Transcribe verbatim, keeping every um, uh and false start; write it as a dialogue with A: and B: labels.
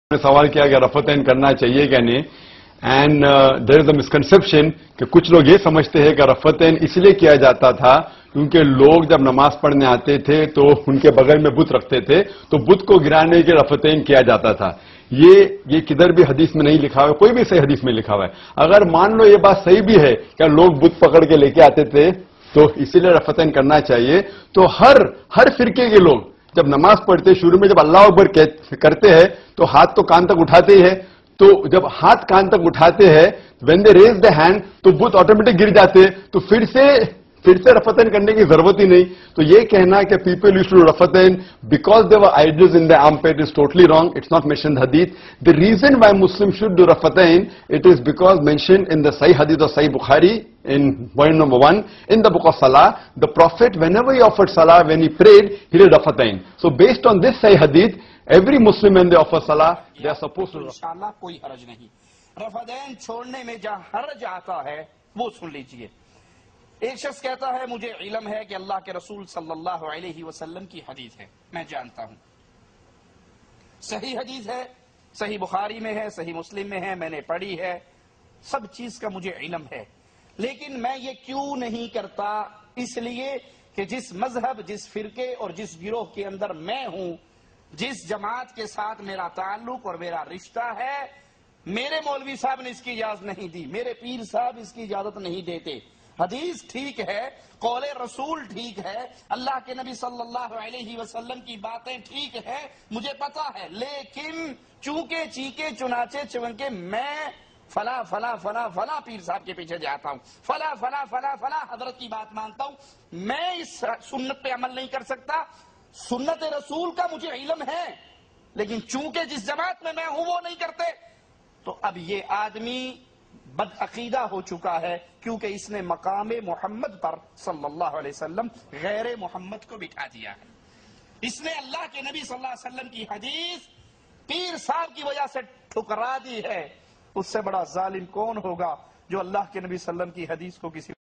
A: سوال کیا کہ رفعتین کرنا چاہیے کہ نہیں. And there is a misconception کہ کچھ لوگ یہ سمجھتے ہیں کہ رفعتین اس لیے کیا جاتا تھا کیونکہ لوگ جب نماز پڑھنے آتے تھے تو ان کے بغل میں بت رکھتے تھے تو بت کو گرانے کے رفعتین کیا جاتا تھا. یہ یہ کدھر بھی حدیث میں نہیں لکھا ہوا ہے, کوئی بھی صحیح حدیث میں لکھا ہوا ہے. اگر مان لو یہ بات صحیح بھی ہے کہ لوگ بت پکڑ کے لے کے آتے تھے تو اسی لیے رفعتین کرنا چاہیے, تو ہر ہر فرقے کے لوگ جب نماز پڑھتے شروع میں جب اللہ اکبر کرتے ہیں تو ہاتھ تو کان تک اٹھاتے ہی ہے, تو جب ہاتھ کان تک اٹھاتے ہیں when they raise the hand تو بت آٹومیٹک گر جاتے, تو پھر سے پھر سے رفعتین کرنے کی ضرورت ہی نہیں. تو یہ کہنا کہ پیپل یوز ٹو ڈو رفعتین because they were idols in the armpit is totally wrong. It's not mention حدیث. The reason why Muslims should do raf'atayn, it is because mentioned in the Sahih Hadith of Sahih Bukhari in point number one in the book of Salah. The Prophet, whenever he offered Salah, when he prayed, he did raf'atayn. So based on this Sahih Hadith, every Muslim when they offer Salah, they are supposed to.
B: Inshallah کوئی حرج نہیں. رفعتین چھوڑنے میں جہاں حرج آتا ہے وہ سن لیجئے. ایک شخص کہتا ہے مجھے علم ہے کہ اللہ کے رسول صلی اللہ علیہ وسلم کی حدیث ہے, میں جانتا ہوں صحیح حدیث ہے, صحیح بخاری میں ہے, صحیح مسلم میں ہے, میں نے پڑھی ہے, سب چیز کا مجھے علم ہے, لیکن میں یہ کیوں نہیں کرتا؟ اس لیے کہ جس مذہب, جس فرقے اور جس گروہ کے اندر میں ہوں, جس جماعت کے ساتھ میرا تعلق اور میرا رشتہ ہے, میرے مولوی صاحب نے اس کی اجازت نہیں دی, میرے پیر صاحب اس کی اجازت نہیں دیتے. حدیث ٹھیک ہے, قول رسول ٹھیک ہے, اللہ کے نبی صلی اللہ علیہ وسلم کی باتیں ٹھیک ہے, مجھے پتا ہے, لیکن چونکہ چیکے چنانچے چونکہ میں فلا فلا فلا فلا پیر صاحب کے پیچھے جاتا ہوں, فلا فلا فلا فلا حضرت کی بات مانتا ہوں, میں اس سنت پہ عمل نہیں کر سکتا. سنت رسول کا مجھے علم ہے, لیکن چونکہ جس جماعت میں میں ہوں وہ نہیں کرتے, تو اب یہ آدمی بد عقیدہ ہو چکا ہے, کیونکہ اس نے مقام محمد پر صلی اللہ علیہ وسلم غیر محمد کو بٹھا دیا ہے. اس نے اللہ کے نبی صلی اللہ علیہ وسلم کی حدیث پیر صاحب کی وجہ سے ٹھکرا دی ہے. اس سے بڑا ظالم کون ہوگا جو اللہ کے نبی صلی اللہ علیہ وسلم کی حدیث کو کسی